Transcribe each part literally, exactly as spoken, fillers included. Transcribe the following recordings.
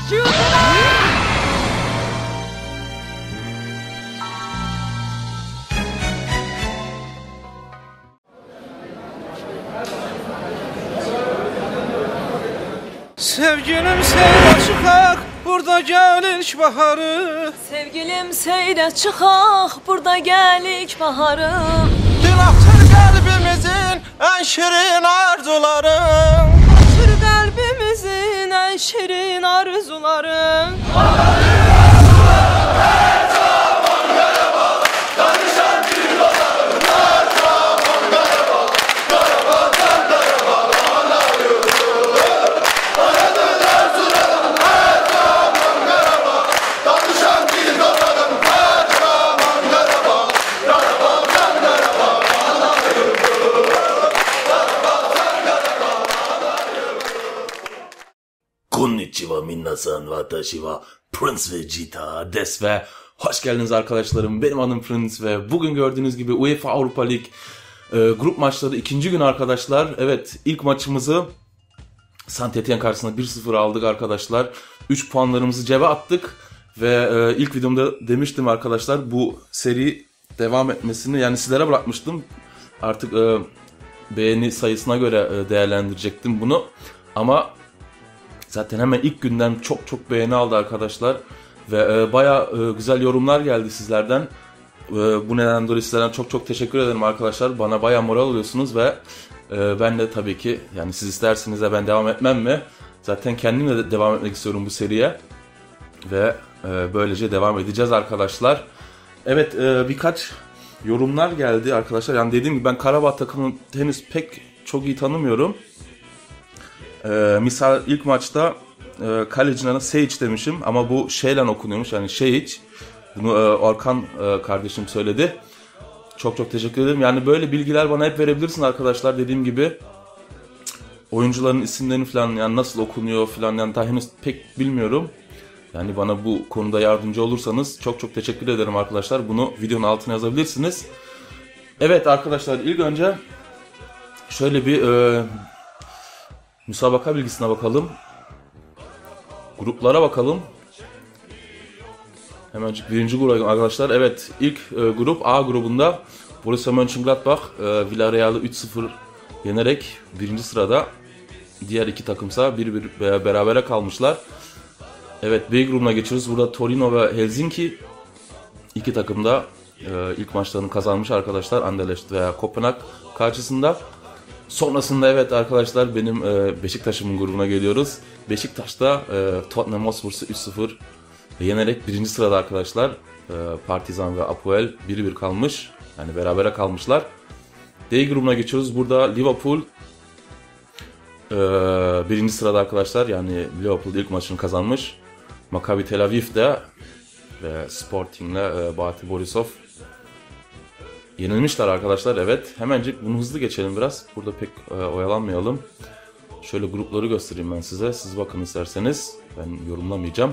Sevgilim seyre çıkak, burada gel ilk baharı. Sevgilim seyre çıkak, burada gel ilk baharı. Dil aktır kalbimizin en şirin arzuları. Aktır kalbimizin en şirin arzuları. Konnichiwa minasan, watashi wa Prince Vegeta des ve hoş geldiniz arkadaşlarım. Benim adım Prince ve bugün gördüğünüz gibi UEFA Avrupa Lig e, grup maçları ikinci gün arkadaşlar. Evet, ilk maçımızı Saint-Étienne karşısında bir sıfır aldık arkadaşlar. üç puanlarımızı cebe attık ve e, ilk videomda demiştim arkadaşlar, bu seri devam etmesini yani sizlere bırakmıştım. Artık e, beğeni sayısına göre e, değerlendirecektim bunu ama zaten hemen ilk günden çok çok beğeni aldı arkadaşlar ve e, baya e, güzel yorumlar geldi sizlerden. E, bu nedenle dolayı sizlerden çok çok teşekkür ederim arkadaşlar. Bana baya moral oluyorsunuz ve e, ben de tabii ki yani siz isterseniz de ben devam etmem mi? Zaten kendimle de devam etmek istiyorum bu seriye ve e, böylece devam edeceğiz arkadaşlar. Evet, e, birkaç yorumlar geldi arkadaşlar. Yani dediğim gibi ben Karabağ takımını henüz pek çok iyi tanımıyorum. Ee, misal ilk maçta e, kalecinin adı Seyic demişim ama bu şeyle okunuyormuş, yani Seyic. Bunu e, Orkan e, kardeşim söyledi. Çok çok teşekkür ederim. Yani böyle bilgiler bana hep verebilirsin arkadaşlar, dediğim gibi. Oyuncuların isimlerini falan, yani nasıl okunuyor falan, yani daha henüz pek bilmiyorum. Yani bana bu konuda yardımcı olursanız çok çok teşekkür ederim arkadaşlar. Bunu videonun altına yazabilirsiniz. Evet arkadaşlar, ilk önce şöyle bir e, müsabaka bilgisine bakalım. Gruplara bakalım. Hemencik birinci grup arkadaşlar. Evet, ilk e, grup A grubunda Borussia Mönchengladbach e, Villarreal'ı üç sıfır yenerek birinci sırada. Diğer iki takımsa bir bir berabere kalmışlar. Evet, B grubuna geçiyoruz. Burada Torino ve Helsinki iki takım da e, ilk maçlarını kazanmış arkadaşlar. Anderlecht veya Kopenhag karşısında. Sonrasında evet arkadaşlar, benim e, Beşiktaş'ımın grubuna geliyoruz. Beşiktaş'ta e, Tottenham Hotspur'u üç sıfır yenerek birinci sırada arkadaşlar. E, Partizan ve Apoel bir bir kalmış. Yani berabere kalmışlar. D grubuna geçiyoruz. Burada Liverpool e, birinci sırada arkadaşlar. Yani Liverpool ilk maçını kazanmış. Maccabi Tel Aviv de ve Sporting'le e, Bate Borisov yenilmişler arkadaşlar. Evet, hemencik bunu hızlı geçelim biraz. Burada pek e, oyalanmayalım. Şöyle grupları göstereyim ben size. Siz bakın isterseniz. Ben yorumlamayacağım.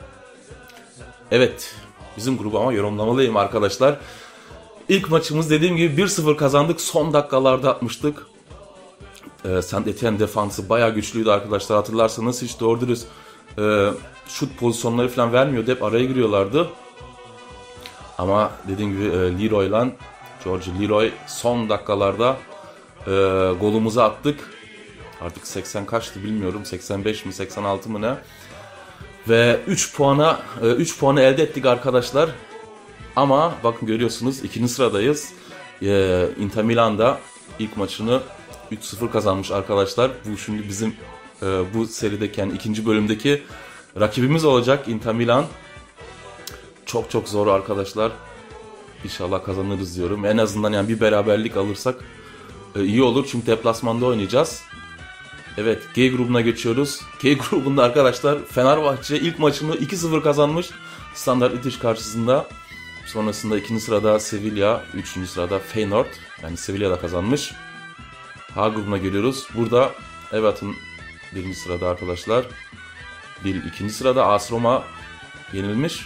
Evet, bizim grubu ama yorumlamalıyım arkadaşlar. İlk maçımız dediğim gibi bir sıfır kazandık. Son dakikalarda atmıştık. E, Saint-Étienne defansı bayağı güçlüydü arkadaşlar. Hatırlarsanız hiç doğru dürüst e, şut pozisyonları falan vermiyordu. Hep araya giriyorlardı. Ama dediğim gibi e, Leroy'la George Leroy son dakikalarda e, golümüzü attık. Artık seksen kaçtı bilmiyorum. seksen beş mi seksen altı mı ne? Ve üç puana e, üç puanı elde ettik arkadaşlar. Ama bakın görüyorsunuz ikinci sıradayız. E, Inter Milan'da ilk maçını üç sıfır kazanmış arkadaşlar. Bu şimdi bizim e, bu serideki yani ikinci bölümdeki rakibimiz olacak Inter Milan. Çok çok zor arkadaşlar. İnşallah kazanırız diyorum. En azından yani bir beraberlik alırsak e, iyi olur. Çünkü deplasmanda oynayacağız. Evet, G grubuna geçiyoruz. G grubunda arkadaşlar Fenerbahçe ilk maçını iki sıfır kazanmış. Standard Liège karşısında. Sonrasında ikinci sırada Sevilla, üçüncü sırada Feyenoord. Yani Sevilla da kazanmış. H grubuna geliyoruz. Burada Everton birinci sırada arkadaşlar. Bir ikinci sırada A S Roma yenilmiş.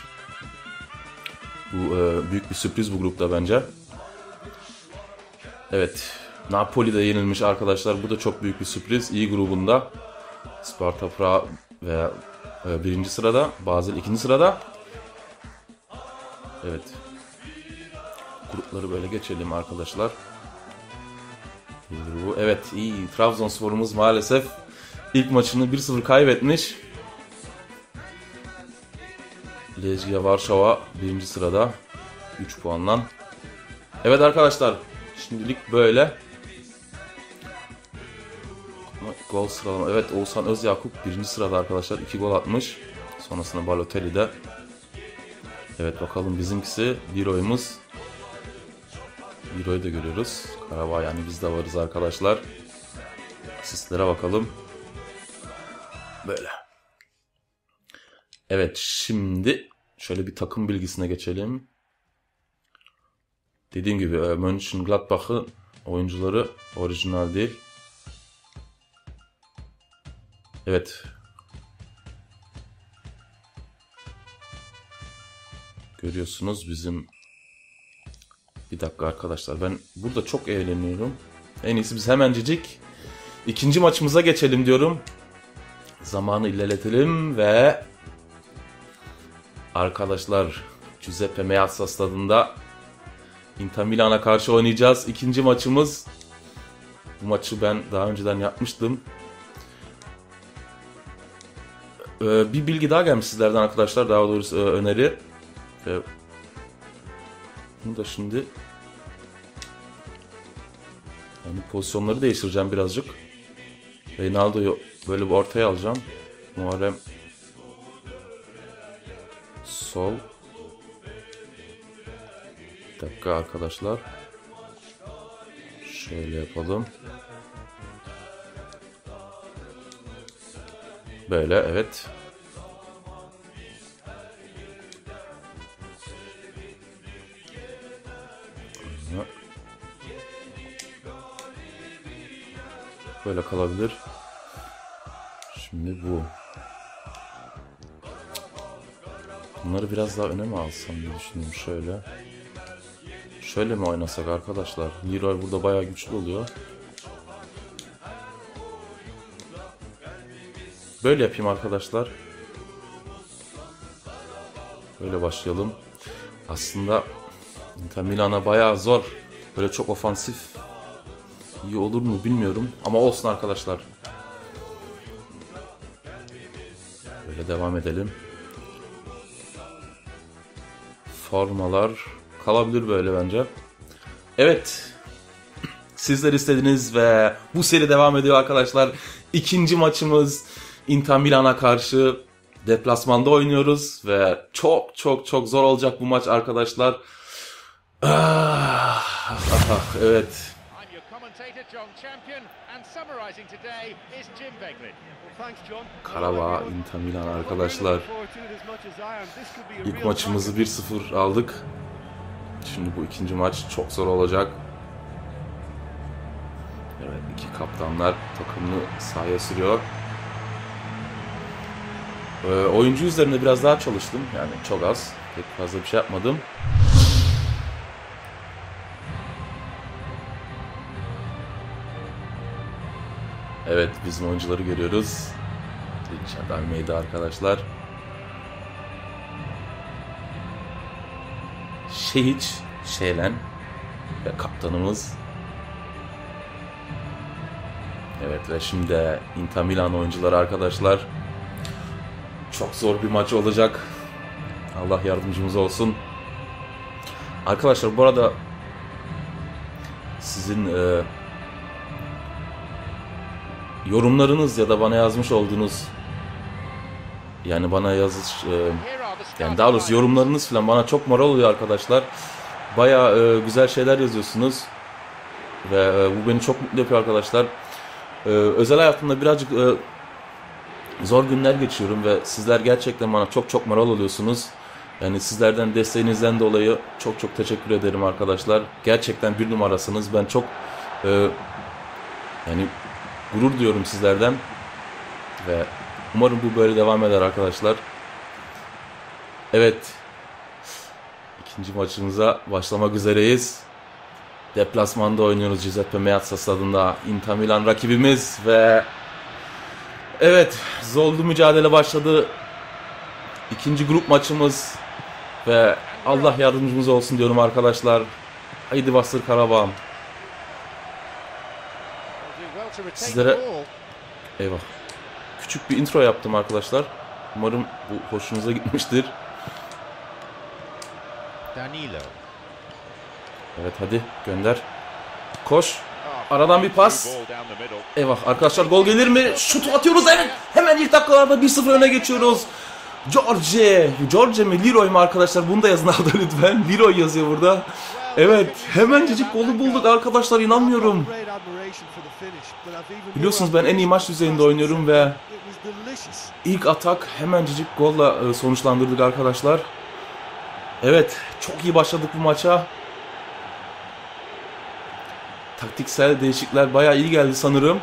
Bu e, büyük bir sürpriz bu grupta bence. Evet, Napoli de yenilmiş arkadaşlar. Bu da çok büyük bir sürpriz. İ grubunda Sparta Prag ve Ee, birinci sırada. Basel ikinci sırada. Evet. Grupları böyle geçelim arkadaşlar. Evet, iyi. Trabzonspor'umuz maalesef ilk maçını bir sıfır kaybetmiş. Legia Varşova birinci sırada. üç puanla. Evet arkadaşlar. Şimdilik böyle. Gol sıralama. Evet, Oğuzhan Özyakup birinci sırada arkadaşlar. iki gol atmış. Sonrasında Balotelli de. Evet, bakalım bizimkisi Leroy'umuz. Leroy'u da görüyoruz. Karabağ, yani biz de varız arkadaşlar. Asistlere bakalım. Böyle. Evet, şimdi şöyle bir takım bilgisine geçelim. Dediğim gibi Mönchengladbach'ın oyuncuları orijinal değil. Evet. Görüyorsunuz bizim... Bir dakika arkadaşlar, ben burada çok eğleniyorum. En iyisi biz hemencecik ikinci maçımıza geçelim diyorum. Zamanı ilerletelim ve... Arkadaşlar, Giuseppe Meazza stadında Inter Milan'a karşı oynayacağız. İkinci maçımız. Bu maçı ben daha önceden yapmıştım. Ee, bir bilgi daha gelmiş sizlerden arkadaşlar. Daha doğrusu e, öneri. Ee, bunu da şimdi... Yani pozisyonları değiştireceğim birazcık. Reynaldo'yu böyle bir ortaya alacağım. Muharrem sol. Bir dakika arkadaşlar. Şöyle yapalım. Böyle, evet. Böyle kalabilir. Şimdi bu. Bunları biraz daha öne mi alsam diye düşünüyorum, şöyle. Şöyle mi oynasak arkadaşlar? Leroy burada bayağı güçlü oluyor. Böyle yapayım arkadaşlar. Böyle başlayalım. Aslında Inter Milan'a bayağı zor. Böyle çok ofansif iyi olur mu bilmiyorum. Ama olsun arkadaşlar. Böyle devam edelim. Formalar kalabilir böyle bence. Evet. Sizler istediniz ve bu seri devam ediyor arkadaşlar. İkinci maçımız Inter Milan'a karşı deplasmanda oynuyoruz ve çok çok çok zor olacak bu maç arkadaşlar. Ah, ah, evet. Karabağ, Inter Milan arkadaşlar. İlk maçımızı bir sıfır aldık. Şimdi bu ikinci maç çok zor olacak. Evet, iki kaptanlar takımını sahaya sürüyor. Ee, oyuncu üzerinde biraz daha çalıştım. Yani çok az. Pek fazla bir şey yapmadım. Evet, bizim oyuncuları görüyoruz. Richard Almeida arkadaşlar. Şehiç Şelen ve kaptanımız. Evet, ve şimdi Inter Milan oyuncuları arkadaşlar. Çok zor bir maç olacak. Allah yardımcımız olsun. Arkadaşlar bu arada sizin e, yorumlarınız ya da bana yazmış olduğunuz, yani bana yazış e, yani daha doğrusu yorumlarınız falan bana çok moral oluyor arkadaşlar. Bayağı e, güzel şeyler yazıyorsunuz ve e, bu beni çok mutlu yapıyor arkadaşlar. E, özel hayatımda birazcık e, zor günler geçiyorum ve sizler gerçekten bana çok çok moral oluyorsunuz. Yani sizlerden, desteğinizden dolayı çok çok teşekkür ederim arkadaşlar. Gerçekten bir numarasınız. Ben çok e, yani gurur duyuyorum sizlerden ve umarım bu böyle devam eder arkadaşlar. Evet, ikinci maçımıza başlamak üzereyiz. Deplasmanda oynuyoruz Giuseppe Meazza stadında. Inter Milan rakibimiz ve evet, zorlu mücadele başladı. İkinci grup maçımız ve Allah yardımcımız olsun diyorum arkadaşlar. Haydi bastır Karabağ'ım. Sizlere eyvah. Küçük bir intro yaptım arkadaşlar. Umarım bu hoşunuza gitmiştir. Danilo. Evet hadi gönder. Koş. Aradan bir pas. Eyvah arkadaşlar, gol gelir mi? Şutu atıyoruz, evet. Hemen ilk dakikalarda bir sıfır öne geçiyoruz. George. George mi? Leroy mu arkadaşlar? Bunu da yazın aldı lütfen. Leroy yazıyor burada. Evet. Hemencecik golü bulduk arkadaşlar. İnanmıyorum. Biliyorsunuz ben en iyi maç düzeyinde oynuyorum ve ilk atak hemencecik golla sonuçlandırdık arkadaşlar. Evet. Çok iyi başladık bu maça. Taktiksel değişiklikler bayağı iyi geldi sanırım.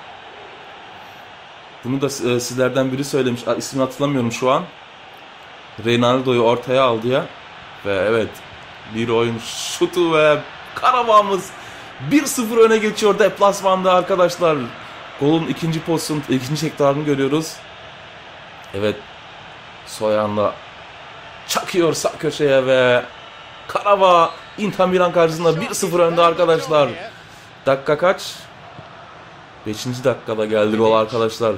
Bunu da e, sizlerden biri söylemiş. İsmini hatırlamıyorum şu an. Reynaldo'yu ortaya aldı ya. Ve evet. Bir oyun şutu ve Karabağ'ımız bir sıfır öne geçiyor deplasmanda arkadaşlar. Golün ikinci pozisyon, ikinci tekrarını görüyoruz. Evet. Soyan'la çakıyor sağ köşeye ve Karabağ Inter Milan karşısında bir sıfır önde arkadaşlar. Dakika kaç? beşinci dakikada geldi gol arkadaşlar.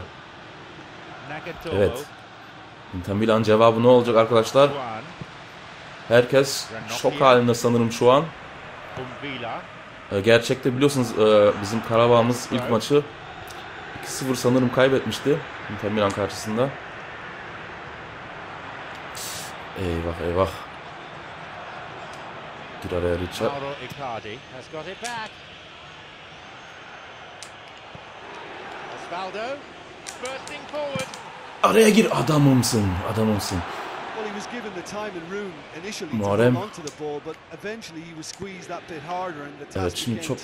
Evet. Inter Milan cevabı ne olacak arkadaşlar? Herkes şok halinde sanırım şu an. Gerçekte biliyorsunuz bizim Karabağ'ımız ilk maçı iki sıfır sanırım kaybetmişti Inter Milan karşısında. Eyvah eyvah. Gir araya Richard. Araya gir, adamımsın, adamımsın. Muharrem. Evet şimdi çok.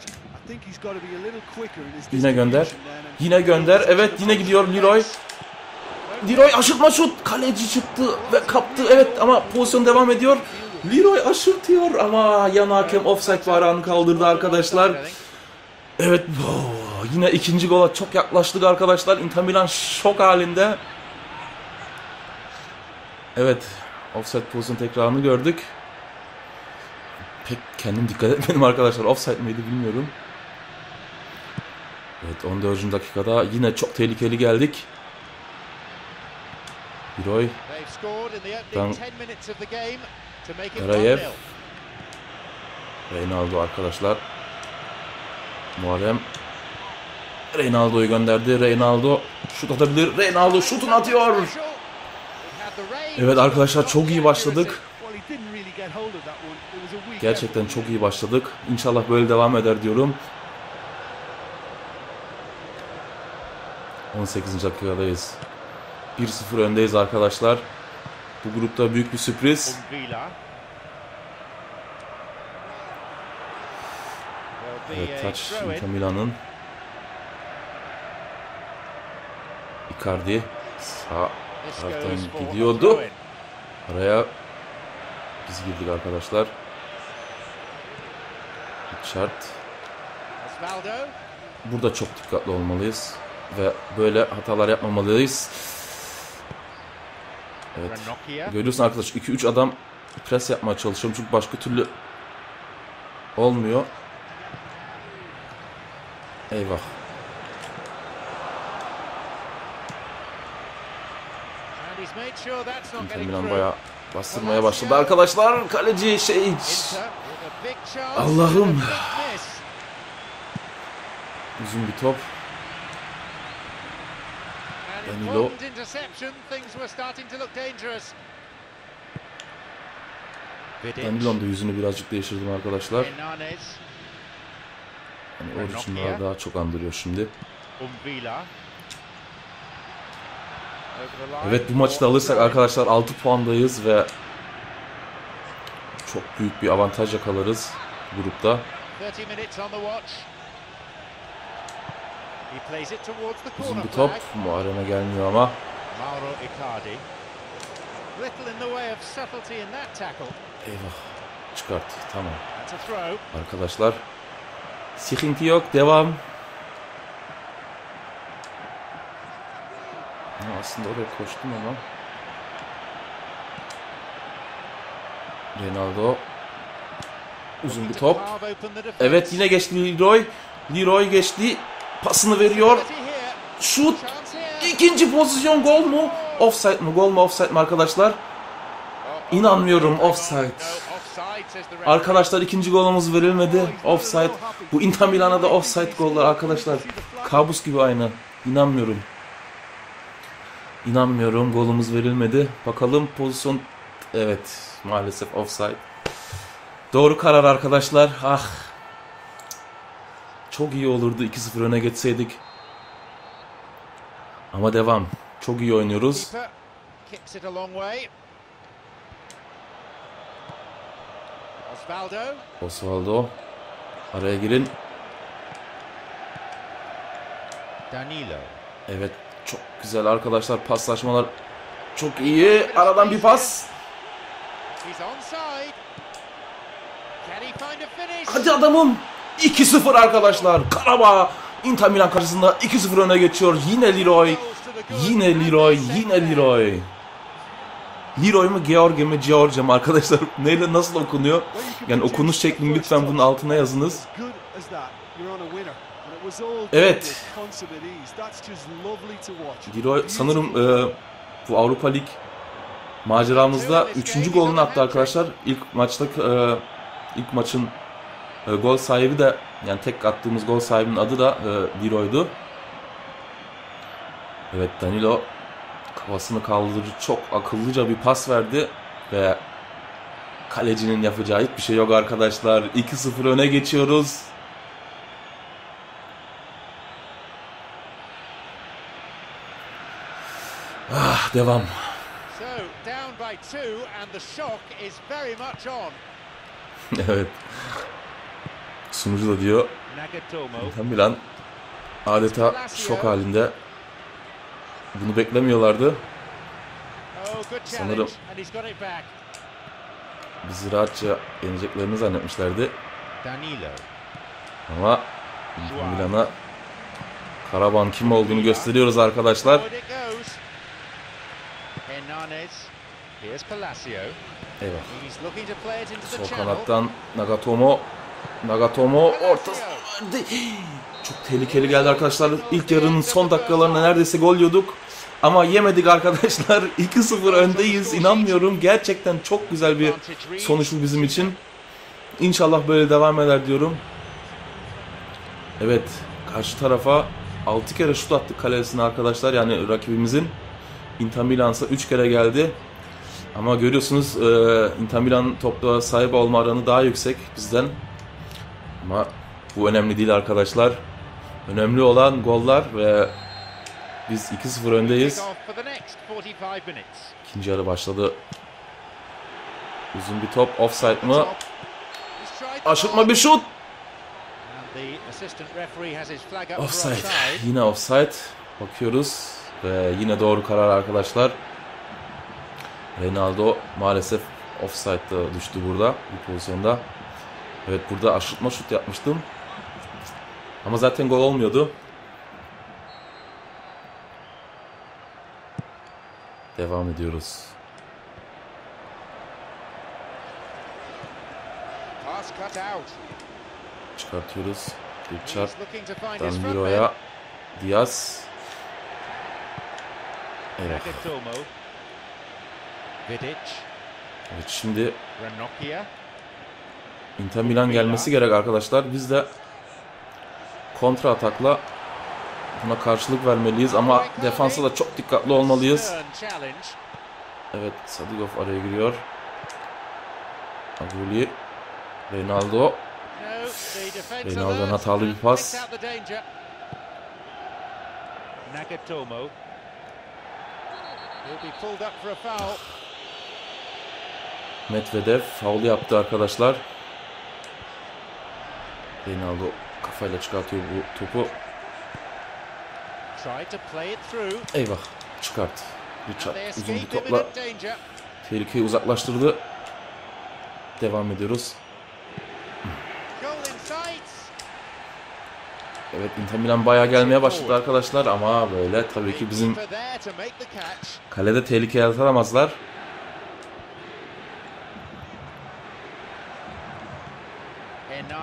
Yine gönder. Yine gönder. Evet yine gidiyor Leroy. Leroy aşırtma şut. Kaleci çıktı ve kaptı. Evet ama pozisyon devam ediyor. Leroy aşırtıyor ama yan hakem offside bayrağını kaldırdı arkadaşlar. Evet. Oh, yine ikinci gola çok yaklaştık arkadaşlar. Inter Milan şok halinde. Evet. Offside pozisyon tekrarını gördük. Pek kendim dikkat etmedim arkadaşlar. Offside miydi bilmiyorum. Evet on dördüncü dakikada yine çok tehlikeli geldik. Leroy. Karayev. Reynaldo arkadaşlar. Muharrem. Reynaldo'yu gönderdi. Reynaldo şut atabilir. Reynaldo şutunu atıyor. Evet arkadaşlar çok iyi başladık. Gerçekten çok iyi başladık. İnşallah böyle devam eder diyorum. on sekizinci dakikadayız. bir sıfır öndeyiz arkadaşlar. Bu grupta büyük bir sürpriz. Evet taç Inter Milan'ın. Icardi sağ taraftan gidiyordu. Araya biz girdik arkadaşlar. Richard. Burada çok dikkatli olmalıyız ve böyle hatalar yapmamalıyız. Evet. Görüyorsun arkadaşlar iki üç adam pres yapmaya çalışıyorum çünkü başka türlü olmuyor. Eyvah. Inter Milan bayağı bastırmaya başladı arkadaşlar. Kaleci şey. Allah'ım. Uzun bir top. Danilo. Danilo'nun da yüzünü birazcık değiştirdim arkadaşlar. Yani o için daha, daha çok andırıyor şimdi. Evet bu maçı da alırsak arkadaşlar altı puandayız ve çok büyük bir avantaj yakalarız grupta. Uzun bir top. Muharrem'e gelmiyor ama. Eyvah. Çıkart. Tamam. Arkadaşlar. Sıkıntı yok. Devam. Aslında oraya koştum ama. Ronaldo. Uzun bir top. Evet, yine geçti Leroy. Leroy geçti. Pasını veriyor. Şut. İkinci pozisyon, gol mu? Offside mı? Gol mu? Offside mi arkadaşlar? İnanmıyorum, offside. Arkadaşlar ikinci golümüz verilmedi. Offside. Bu Inter Milan'a da offside goller arkadaşlar. Kabus gibi aynı. İnanmıyorum. İnanmıyorum, golümüz verilmedi. Bakalım pozisyon. Evet, maalesef offside. Doğru karar arkadaşlar. Ah. Çok iyi olurdu iki sıfır öne geçseydik. Ama devam. Çok iyi oynuyoruz. Osvaldo. Araya girin. Danilo. Evet, çok güzel arkadaşlar, paslaşmalar çok iyi. Aradan bir pas. Hadi adamım. iki sıfır arkadaşlar. Karabağ Inter Milan karşısında iki sıfır öne geçiyor. Yine Leroy. Yine Leroy. Yine Leroy. Leroy mu, George mi, George mu arkadaşlar? Neyle, nasıl okunuyor? Yani okunuş şeklini lütfen bunun altına yazınız. Evet. Leroy sanırım e, bu Avrupa Lig maceramızda üçüncü golünü attı arkadaşlar. İlk maçta e, ilk maçın e, gol sahibi de, yani tek attığımız gol sahibinin adı da e, Leroy'du. Evet, Danilo kafasını kaldırdı. Çok akıllıca bir pas verdi ve kalecinin yapacağı hiçbir şey yok arkadaşlar. iki sıfır öne geçiyoruz. Ah, devam. Evet. Sunucu da diyor. Inter Milan adeta şok halinde. Bunu beklemiyorlardı. Sanırım bizi rahatça yeneceklerini zannetmişlerdi. Ama Inter Milan'a Karabağ'ın kim olduğunu gösteriyoruz arkadaşlar. Evet. Sol kanattan Nagatomo. Nagatomo ortası. Çok tehlikeli geldi arkadaşlar. İlk yarının son dakikalarında neredeyse gol yiyorduk. Ama yemedik arkadaşlar. iki sıfır öndeyiz. İnanmıyorum. Gerçekten çok güzel bir sonuçlu bizim için. İnşallah böyle devam eder diyorum. Evet. Karşı tarafa altı kere şut attık kalesine arkadaşlar. Yani rakibimizin. Inter Milan'sa üç kere geldi. Ama görüyorsunuz Inter Milan topla sahip olma oranı daha yüksek bizden. Ama bu önemli değil arkadaşlar. Önemli olan goller ve biz iki sıfır öndeyiz. İkinci yarı başladı. Uzun bir top. Offside mı? Aşırtma bir şut. Offside. Yine offside. Bakıyoruz. Ve yine doğru karar arkadaşlar. Ronaldo maalesef offside'da düştü burada. Bu pozisyonda. Evet, burada aşırtma şut yapmıştım. Ama zaten gol olmuyordu. Devam ediyoruz. Çıkartıyoruz. Richard. Danilo'ya. Diaz. Evet. Evet, şimdi Inter Milan gelmesi gerek arkadaşlar. Biz de kontra atakla buna karşılık vermeliyiz ama defansa da çok dikkatli olmalıyız. Evet, Sadigov araya giriyor. Aguli. Ronaldo. Ronaldo'dan hatalı bir pas. Medvedev faul yaptı arkadaşlar. Ronaldo kafayla çıkartıyor bu topu. Eyvah, çıkart. Richard uzun bir topla tehlikeyi uzaklaştırdı. Devam ediyoruz. Evet, Inter Milan bayağı gelmeye başladı arkadaşlar ama böyle tabii ki bizim kalede tehlike yaratamazlar.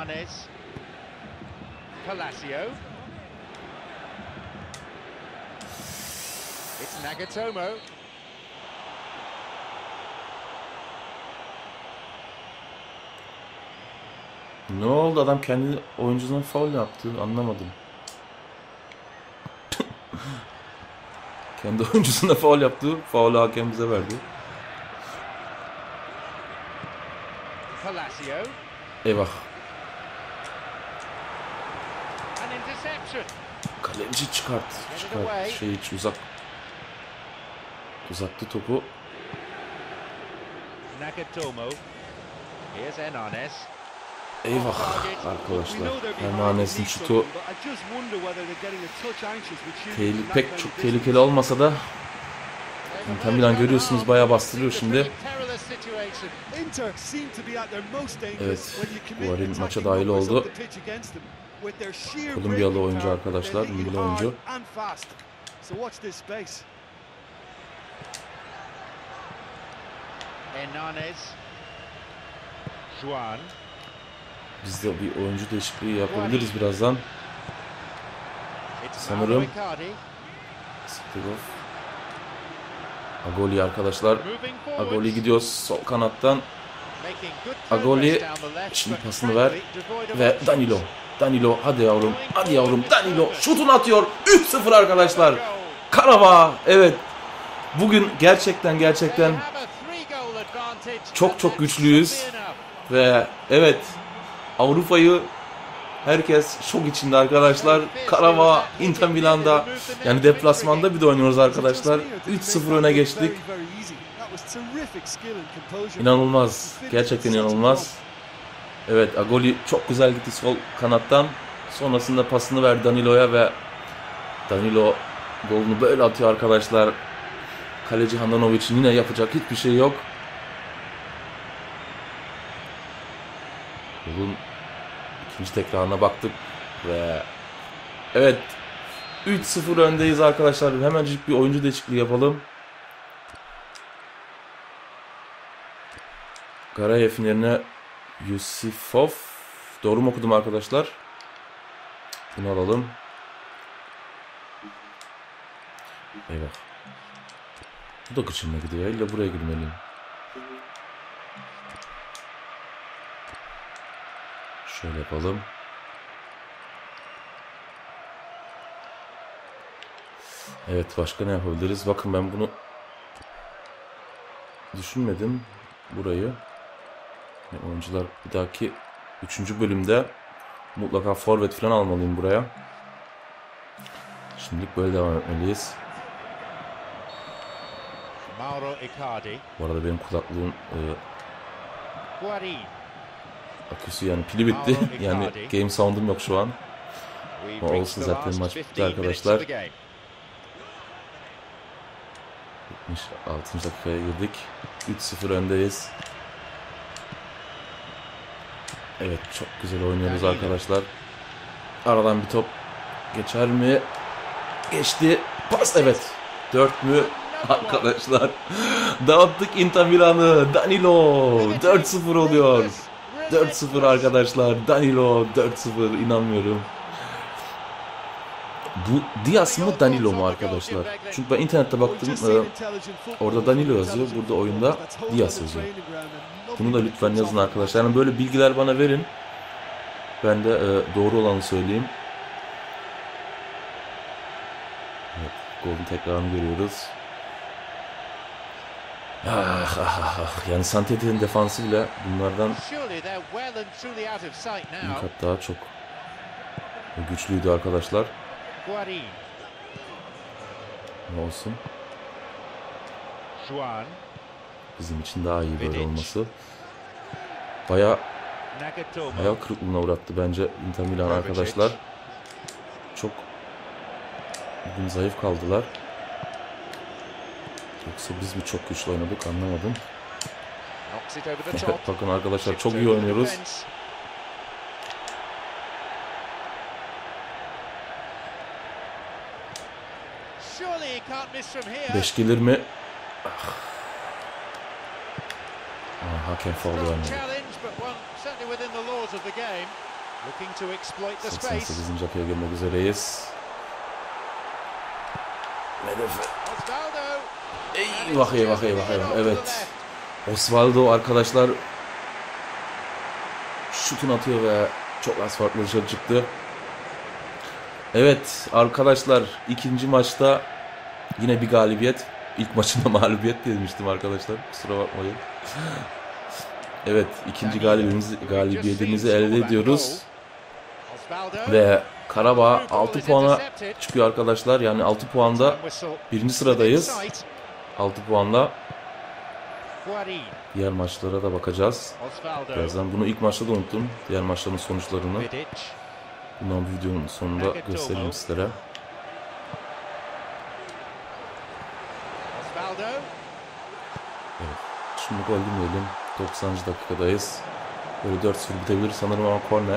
Hernanes. Palacio. It's Nagatomo. Ne oldu, adam kendi oyuncusuna faul yaptı, anlamadım. Kendi oyuncusuna faul yaptı, faulü hakem bize verdi. Palacio. Eyvah. An interception. Kaleci çıkart, çıkart şey hiç uzak. Uzattı topu. Nagatomo. Here's Hernanes. Eyvah arkadaşlar. Hernanes'in şutu tehlikeli, pek çok tehlikeli olmasa da Inter Milan görüyorsunuz bayağı bastırıyor şimdi. Evet, Guarin maça dahil oldu. Kolombiyalı oyuncu arkadaşlar, milli oyuncu. Hernanes. Juan. Biz de bir oyuncu değişikliği yapabiliriz birazdan. Sanırım. Stigov. Agoli arkadaşlar. Agoli gidiyoruz sol kanattan. Agoli şimdi pasını ver. Ve Danilo. Danilo hadi yavrum. Hadi yavrum Danilo şutunu atıyor. üç sıfır arkadaşlar. Karabağ. Evet. Bugün gerçekten gerçekten çok çok güçlüyüz. Ve evet. Avrupa'yı herkes şok içinde arkadaşlar. Karabağ, Inter Milan'da yani deplasmanda bir de oynuyoruz arkadaşlar. üç sıfır öne geçtik. İnanılmaz. Gerçekten inanılmaz. Evet, Agoli çok güzel gitti sol kanattan. Sonrasında pasını verdi Danilo'ya ve Danilo golünü böyle atıyor arkadaşlar. Kaleci Handanovic'in yine yapacak hiçbir şey yok. Golün ikinci tekrarına baktık ve evet üç sıfır öndeyiz arkadaşlar. Hemencik bir oyuncu değişikliği yapalım. Garayev'in yerine Yusifov. Doğru mu okudum arkadaşlar? Bunu alalım. Eyvah. Bu da gıçınma gidiyor. İlla buraya girmeliyim. Şöyle yapalım. Evet, başka ne yapabiliriz? Bakın ben bunu düşünmedim. Burayı. Yani oyuncular bir dahaki üçüncü bölümde mutlaka forvet falan almalıyım buraya. Şimdilik böyle devam etmeliyiz. Mauro Icardi. Bu arada benim kulaklığım e, Guarin. aküsü yani pili bitti. Yani game sound'um yok şu an. O olsun zaten maç bitti arkadaşlar. yetmiş altıncı dakikaya girdik. üç sıfır öndeyiz. Evet, çok güzel oynuyoruz arkadaşlar. Aradan bir top geçer mi? Geçti. Pas, evet. dört mü? Arkadaşlar. Dağıttık Inter Milan'ı. Danilo. dört sıfır oluyor. dört sıfır arkadaşlar. Danilo dört sıfır. İnanmıyorum. Bu Diaz mı Danilo mu arkadaşlar? Çünkü ben internette baktım. E, orada Danilo yazıyor. Burada oyunda Diaz yazıyor. Bunu da lütfen yazın arkadaşlar. Yani böyle bilgiler bana verin. Ben de e, doğru olanı söyleyeyim. Evet, golün tekrarını görüyoruz. Ah, ah, ah. Yani Santetti'nin defansı bile bunlardan bir kat daha çok güçlüydü arkadaşlar. Ne olsun. Bizim için daha iyi böyle olması. Bayağı hayal kırıklığına uğrattı bence Inter Milan arkadaşlar. Çok bugün zayıf kaldılar. Yoksa biz mi çok güçlü oynadık anlamadım. Bakın arkadaşlar çok iyi oynuyoruz. Beş gelir mi? Ah. Ah, hakem faul vermedi. Looking to exploit the seksen space. sekizinci dakikaya girmek üzereyiz. Hedefe. Osvaldo. Eyvah eyvah eyvah eyvah. Evet. Osvaldo arkadaşlar şutunu atıyor ve çok az farklı dışarı çıktı. Evet arkadaşlar, ikinci maçta yine bir galibiyet. İlk maçında mağlubiyet demiştim arkadaşlar. Kusura bakmayın. Evet, ikinci galibiyetimizi, galibiyetimizi elde ediyoruz. Ve Karabağ altı puana çıkıyor arkadaşlar. Yani altı puanda birinci sıradayız. altı puanla. Diğer maçlara da bakacağız. Birazdan bunu ilk maçta da unuttum. Diğer maçların sonuçlarını. Bundan videonun sonunda göstereyim sizlere. Evet. Şimdi gol demeyelim. doksanıncı dakikadayız. Böyle dört sıfır bitebilir sanırım ama korner.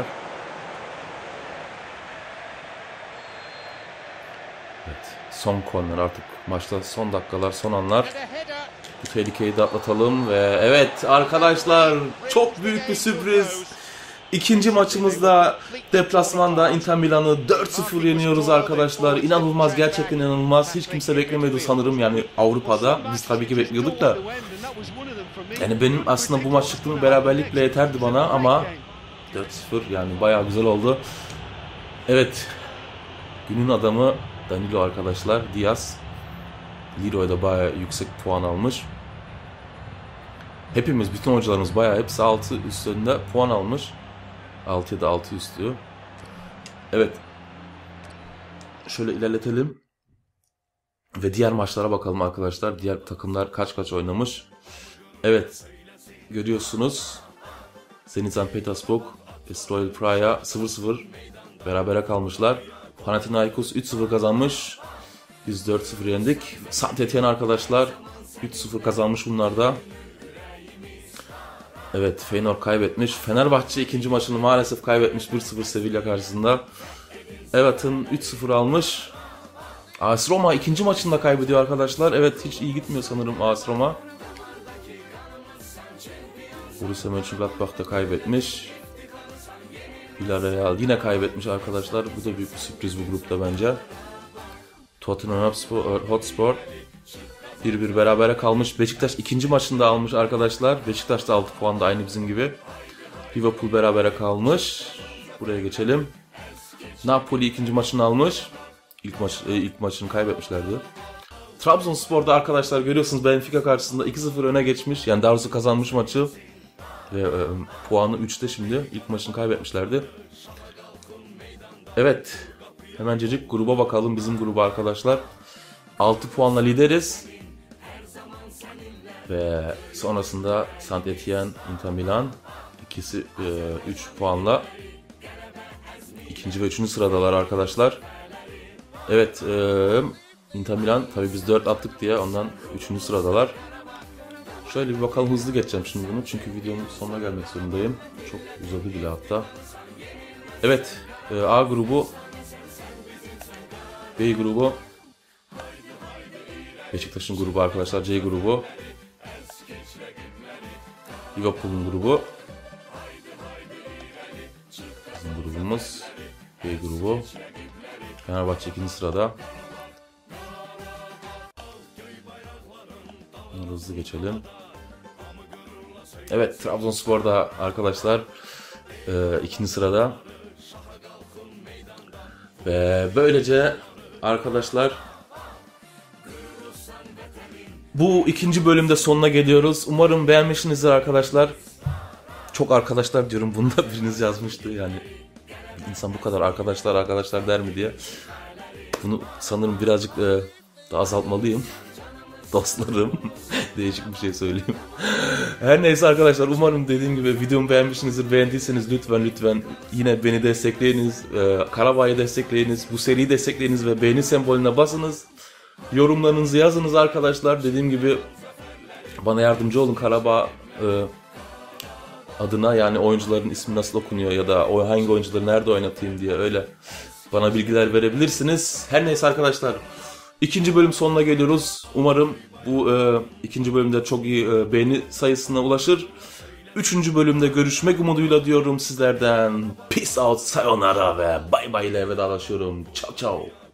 Evet. Son korner artık. Maçta son dakikalar, son anlar. Bu tehlikeyi de atlatalım ve evet arkadaşlar, çok büyük bir sürpriz. İkinci maçımızda deplasmanda Inter Milan'ı dört sıfır yeniyoruz arkadaşlar. İnanılmaz, gerçekten inanılmaz. Hiç kimse beklemedi sanırım yani Avrupa'da. Biz tabii ki bekliyorduk da. Yani benim aslında bu maç çıktığım beraberlikle yeterdi bana ama dört sıfır yani bayağı güzel oldu. Evet. Günün adamı Danilo arkadaşlar. Diaz. Leroy'da bayağı yüksek puan almış. Hepimiz, bütün hocalarımız bayağı hepsi altı üstünde puan almış. altı ya da altı üstü. Evet. Şöyle ilerletelim. Ve diğer maçlara bakalım arkadaşlar. Diğer takımlar kaç kaç oynamış. Evet. Görüyorsunuz. Zenit Sankt Petersburg, Royal Praia sıfır sıfır berabere kalmışlar. Panathinaikos üç sıfır kazanmış. Biz dört sıfır yendik. Saint Etienne arkadaşlar üç sıfır kazanmış bunlar da. Evet, Feyenoord kaybetmiş. Fenerbahçe ikinci maçını maalesef kaybetmiş bir sıfır Sevilla karşısında. Everton üç sıfır almış. A S Roma ikinci maçında kaybediyor arkadaşlar. Evet, hiç iyi gitmiyor sanırım A S Roma. Borussia Mönchengladbach da kaybetmiş. Villarreal yine kaybetmiş arkadaşlar. Bu da büyük bir sürpriz bu grupta bence. Tottenham Hotspur bir bir berabere kalmış. Beşiktaş ikinci maçında almış arkadaşlar. Beşiktaş da altı puan da aynı bizim gibi. Liverpool berabere kalmış. Buraya geçelim. Napoli ikinci maçını almış. İlk maç e, ilk maçını kaybetmişlerdi. Trabzonspor'da arkadaşlar görüyorsunuz Benfica karşısında iki sıfır öne geçmiş. Yani daha doğrusu kazanmış maçı. Ve e, puanı üçte şimdi. İlk maçını kaybetmişlerdi. Evet. Hemencecik gruba bakalım. Bizim gruba arkadaşlar. altı puanla lideriz. Ve sonrasında Saint Etienne, Inter Milan ikisi üç e, puanla ikinci ve üçüncü sıradalar arkadaşlar. Evet, e, Inter Milan tabii biz dört attık diye ondan üçüncü sıradalar. Şöyle bir bakalım, hızlı geçeceğim şimdi bunu çünkü videonun sonuna gelmek zorundayım. Çok uzadı bile hatta. Evet, e, A grubu, B grubu, Beşiktaş'ın grubu arkadaşlar, C grubu, Liverpool'un grubu, bizim grubumuz, B grubu, Fenerbahçe ikinci sırada. Bunları hızlı geçelim. Evet, Trabzonspor'da arkadaşlar e, ikinci sırada. Ve böylece arkadaşlar bu ikinci bölümde sonuna geliyoruz. Umarım beğenmişsinizdir arkadaşlar. Çok arkadaşlar diyorum. Bunu da biriniz yazmıştı. Yani insan bu kadar arkadaşlar arkadaşlar der mi diye. Bunu sanırım birazcık e, da azaltmalıyım. Dostlarım. Değişik bir şey söyleyeyim. Her neyse arkadaşlar, umarım dediğim gibi videomu beğenmişsinizdir. Beğendiyseniz lütfen lütfen yine beni destekleyiniz. E, Karabağ'ı destekleyiniz. Bu seriyi destekleyiniz ve beğeni sembolüne basınız. Yorumlarınızı yazınız arkadaşlar. Dediğim gibi bana yardımcı olun Karabağ e, adına, yani oyuncuların ismi nasıl okunuyor ya da o hangi oyuncuları nerede oynatayım diye öyle bana bilgiler verebilirsiniz. Her neyse arkadaşlar, ikinci bölüm sonuna geliyoruz. Umarım bu e, ikinci bölümde çok iyi e, beğeni sayısına ulaşır üçüncü bölümde görüşmek umuduyla diyorum sizlerden. Peace out, sayonara ve bay bay ile vedalaşıyorum. Ciao ciao.